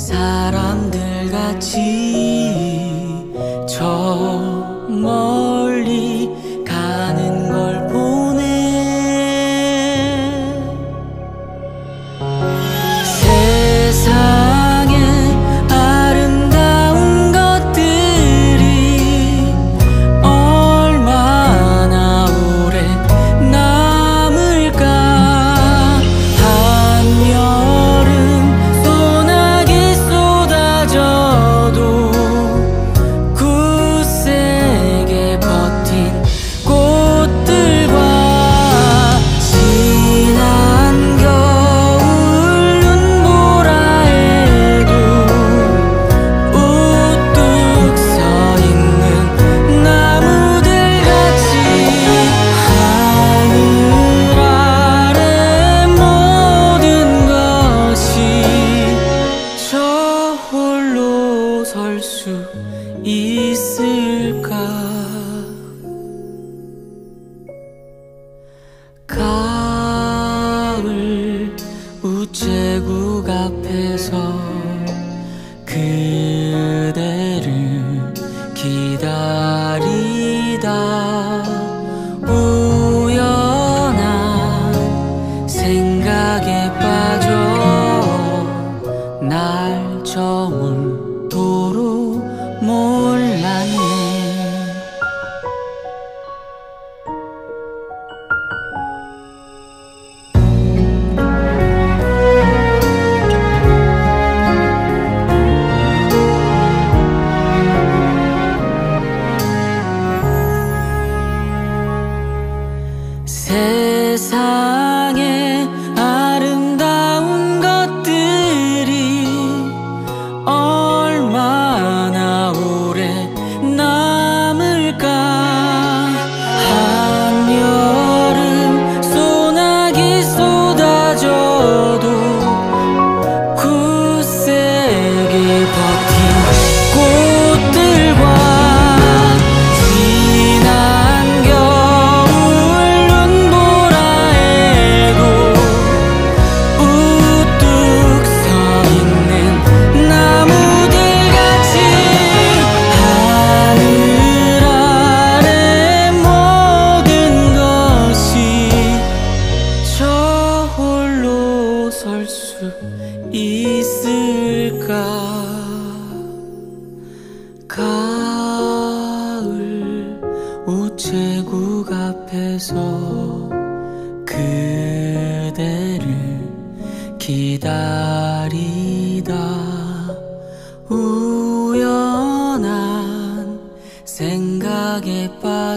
사람들 같이 저 멀리 가는 걸 보네. 세상에 아름다운 것들이 얼마나 오래 남을까. 한여름 소나기 쏟아져도 굳세게 버틴 꽃들과 지난 겨울 눈보라 해도 우뚝 서 있는 나무들 같이 하늘 아래 모든 것이 저 홀로 설 수 있을까. 가을 우체국 앞에서 그대를 기다리다 우연한 생각에 빠져 날 저물도록 몰랐네. 세상에 아름다운 것들이 얼마나 오래 남을까. 한여름 소나기 쏟아져도 굳세게 버틴 꽃들과 지난 겨울 눈보라 해도 우뚝 서 있는 나무들 같이 하늘 아래 모든 것이 저 홀로 설 수 있을까. 가을 우체국 앞에서 그대를 기다리다 우연한 생각에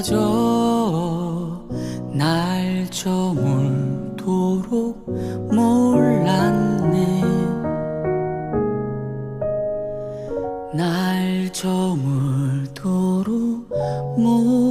빠져 날 저물도록 몰랐네. 날 저물도록 몰랐네.